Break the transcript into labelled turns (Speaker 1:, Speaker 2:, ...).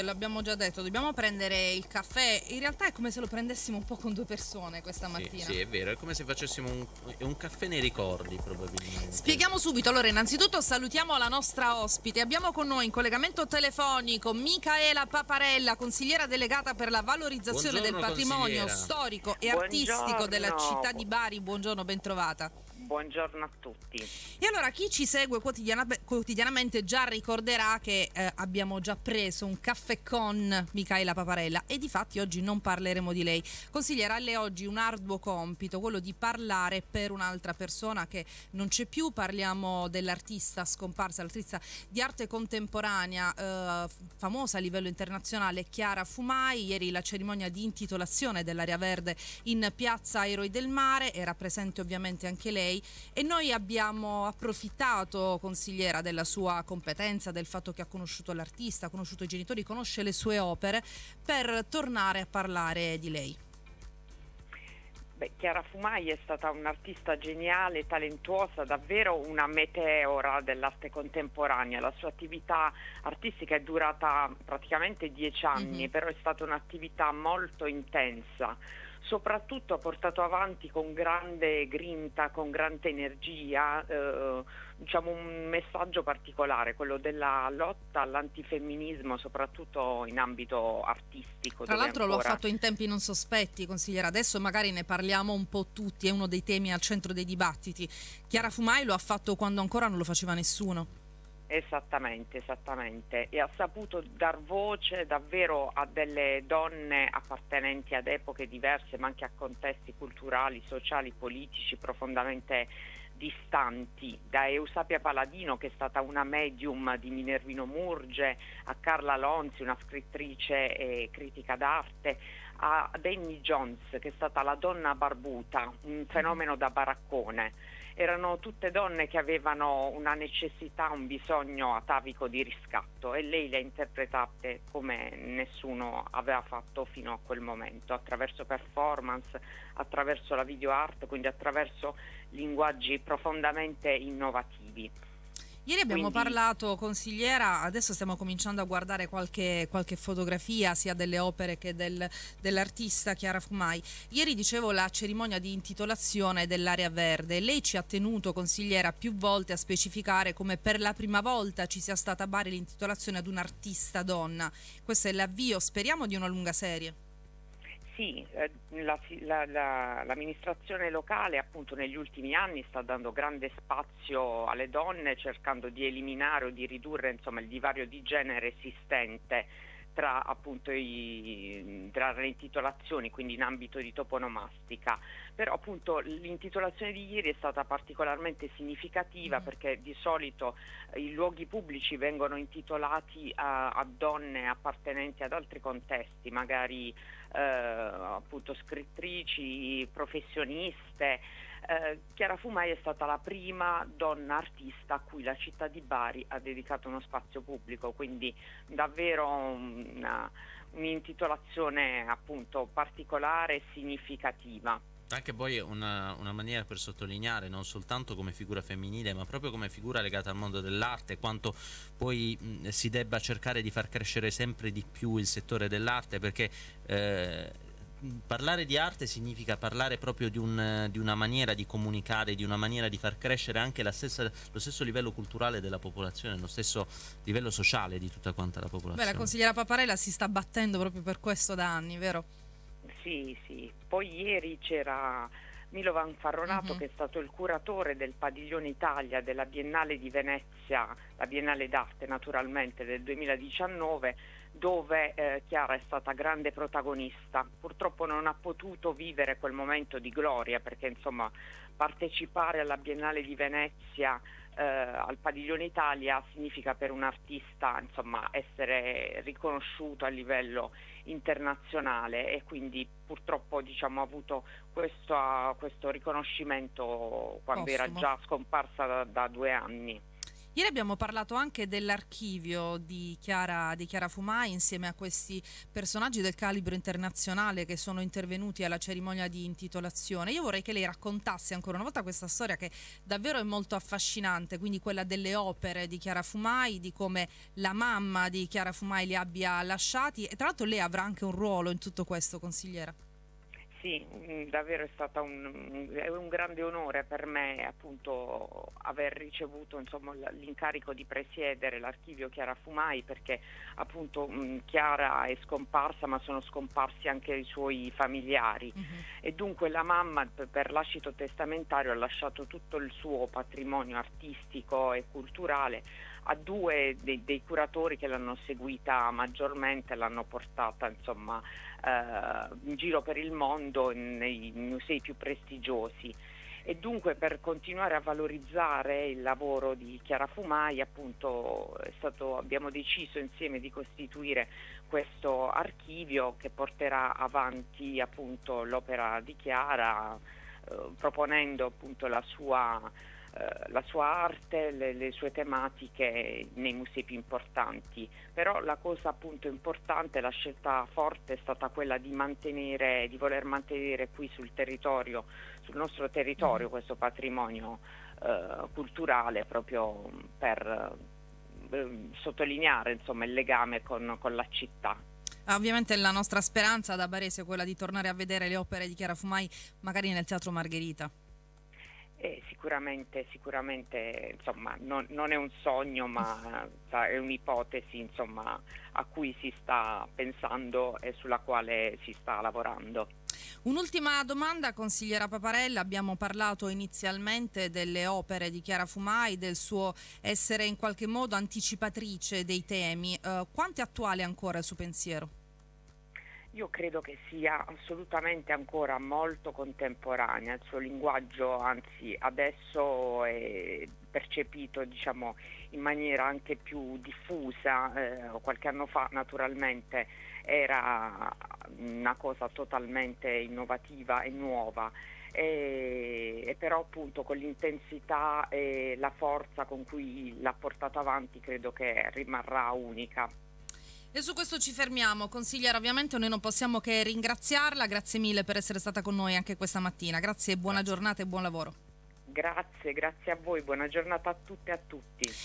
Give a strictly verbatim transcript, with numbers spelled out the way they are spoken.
Speaker 1: l'abbiamo già detto, dobbiamo prendere il caffè. In realtà è come se lo prendessimo un po' con due persone questa mattina.
Speaker 2: Sì, sì, è vero, è come se facessimo un, un caffè nei ricordi, probabilmente.
Speaker 1: Spieghiamo subito. Allora, innanzitutto salutiamo la nostra ospite. Abbiamo con noi in collegamento telefonico Micaela Paparella, consigliera delegata per la valorizzazione
Speaker 2: Buongiorno,
Speaker 1: del patrimonio
Speaker 2: consigliera.
Speaker 1: storico e
Speaker 3: Buongiorno.
Speaker 1: artistico della città di Bari. Buongiorno, ben trovata.
Speaker 3: Buongiorno a tutti.
Speaker 1: E allora chi ci segue quotidiana- quotidianamente già ricorderà che eh, abbiamo già preso un caffè con Micaela Paparella e difatti oggi non parleremo di lei. Consigliera, a lei oggi un arduo compito, quello di parlare per un'altra persona che non c'è più. Parliamo dell'artista scomparsa, l'artista di arte contemporanea eh, famosa a livello internazionale, Chiara Fumai. Ieri la cerimonia di intitolazione dell'area verde in piazza Eroi del Mare, era presente ovviamente anche lei. E noi abbiamo approfittato, consigliera, della sua competenza, del fatto che ha conosciuto l'artista, ha conosciuto i genitori, conosce le sue opere, per tornare a parlare di lei.
Speaker 3: Beh, Chiara Fumai è stata un'artista geniale, talentuosa, davvero una meteora dell'arte contemporanea. La sua attività artistica è durata praticamente dieci anni, mm-hmm. però è stata un'attività molto intensa. Soprattutto ha portato avanti con grande grinta, con grande energia, eh, diciamo un messaggio particolare, quello della lotta all'antifemminismo, soprattutto in ambito artistico.
Speaker 1: Tra l'altro
Speaker 3: ancora...
Speaker 1: lo ha fatto in tempi non sospetti, consigliera. Adesso magari ne parliamo un po' tutti, è uno dei temi al centro dei dibattiti. Chiara Fumai lo ha fatto quando ancora non lo faceva nessuno.
Speaker 3: Esattamente, esattamente, e ha saputo dar voce davvero a delle donne appartenenti ad epoche diverse, ma anche a contesti culturali, sociali, politici profondamente distanti, da Eusapia Paladino, che è stata una medium di Minervino Murge, a Carla Lonzi, una scrittrice e critica d'arte, a Danny Jones, che è stata la donna barbuta, un fenomeno da baraccone. Erano tutte donne che avevano una necessità, un bisogno atavico di riscatto, e lei le ha interpretate come nessuno aveva fatto fino a quel momento, attraverso performance, attraverso la video art, quindi attraverso linguaggi profondamente innovativi.
Speaker 1: Ieri abbiamo
Speaker 3: Quindi...
Speaker 1: parlato, consigliera, adesso stiamo cominciando a guardare qualche, qualche fotografia sia delle opere che del, dell'artista Chiara Fumai. Ieri dicevo la cerimonia di intitolazione dell'area verde. Lei ci ha tenuto, consigliera, più volte a specificare come per la prima volta ci sia stata a Bari l'intitolazione ad un'artista donna. Questo è l'avvio, speriamo, di una lunga serie.
Speaker 3: Sì, eh, la, la, la, l'amministrazione locale appunto negli ultimi anni sta dando grande spazio alle donne, cercando di eliminare o di ridurre insomma il divario di genere esistente tra appunto i, tra le intitolazioni, quindi in ambito di toponomastica. Però appunto l'intitolazione di ieri è stata particolarmente significativa, perché di solito i luoghi pubblici vengono intitolati a, a donne appartenenti ad altri contesti, magari eh, appunto scrittrici, professioniste. Eh, Chiara Fumai è stata la prima donna artista a cui la città di Bari ha dedicato uno spazio pubblico, quindi davvero una, un'intitolazione appunto particolare e significativa.
Speaker 2: Anche poi una, una maniera per sottolineare non soltanto come figura femminile, ma proprio come figura legata al mondo dell'arte, quanto poi mh, si debba cercare di far crescere sempre di più il settore dell'arte, perché eh, parlare di arte significa parlare proprio di, un, di una maniera di comunicare, di una maniera di far crescere anche la stessa, lo stesso livello culturale della popolazione, lo stesso livello sociale di tutta quanta la popolazione.
Speaker 1: Beh, la consigliera Paparella si sta battendo proprio per questo da anni, vero?
Speaker 3: Sì, sì. Poi ieri c'era Milovan Farronato, uh-huh. che è stato il curatore del Padiglione Italia della Biennale di Venezia, la Biennale d'arte naturalmente del duemiladiciannove, dove eh, Chiara è stata grande protagonista. Purtroppo non ha potuto vivere quel momento di gloria, perché insomma partecipare alla Biennale di Venezia, eh, al Padiglione Italia, significa per un artista insomma essere riconosciuto a livello internazionale, e quindi purtroppo diciamo ha avuto questo, questo riconoscimento quando
Speaker 1: Postumo.
Speaker 3: Era già scomparsa da, da due anni.
Speaker 1: Ieri abbiamo parlato anche dell'archivio di Chiara, di Chiara Fumai insieme a questi personaggi del calibro internazionale che sono intervenuti alla cerimonia di intitolazione. Io vorrei che lei raccontasse ancora una volta questa storia che davvero è molto affascinante, quindi quella delle opere di Chiara Fumai, di come la mamma di Chiara Fumai li abbia lasciati, e tra l'altro lei avrà anche un ruolo in tutto questo, consigliera.
Speaker 3: Sì, mh, davvero è stato un, è un grande onore per me appunto aver ricevuto insomma, l- l'incarico di presiedere l'archivio Chiara Fumai, perché appunto mh, Chiara è scomparsa, ma sono scomparsi anche i suoi familiari.
Speaker 1: Mhm.
Speaker 3: E dunque la mamma p- per lascito testamentario ha lasciato tutto il suo patrimonio artistico e culturale a due dei, dei curatori che l'hanno seguita maggiormente, l'hanno portata insomma eh, in giro per il mondo nei musei più prestigiosi. E dunque per continuare a valorizzare il lavoro di Chiara Fumai appunto è stato, abbiamo deciso insieme di costituire questo archivio che porterà avanti appunto l'opera di Chiara, eh, proponendo appunto la sua eh, la sua arte, le, le sue tematiche nei musei più importanti. Però la cosa appunto importante, la scelta forte è stata quella di mantenere, di voler mantenere qui sul territorio, sul nostro territorio, questo patrimonio eh, culturale, proprio per eh, sottolineare insomma il legame con, con la città.
Speaker 1: Ovviamente la nostra speranza da barese è quella di tornare a vedere le opere di Chiara Fumai magari nel Teatro Margherita.
Speaker 3: Eh, sicuramente, sicuramente insomma, non, non è un sogno, ma è un'ipotesi insomma, a cui si sta pensando e sulla quale si sta lavorando.
Speaker 1: Un'ultima domanda, consigliera Paparella. Abbiamo parlato inizialmente delle opere di Chiara Fumai, del suo essere in qualche modo anticipatrice dei temi. Eh, quanto è attuale ancora il suo pensiero?
Speaker 3: Io credo che sia assolutamente ancora molto contemporanea, il suo linguaggio anzi adesso è percepito diciamo, in maniera anche più diffusa, eh, qualche anno fa naturalmente era una cosa totalmente innovativa e nuova. E, e però appunto con l'intensità e la forza con cui l'ha portato avanti credo che rimarrà unica.
Speaker 1: E su questo ci fermiamo. Consigliera, ovviamente noi non possiamo che ringraziarla, grazie mille per essere stata con noi anche questa mattina, grazie, buona
Speaker 2: Grazie.
Speaker 1: giornata e buon lavoro.
Speaker 3: Grazie, grazie a voi, buona giornata a tutte e a tutti.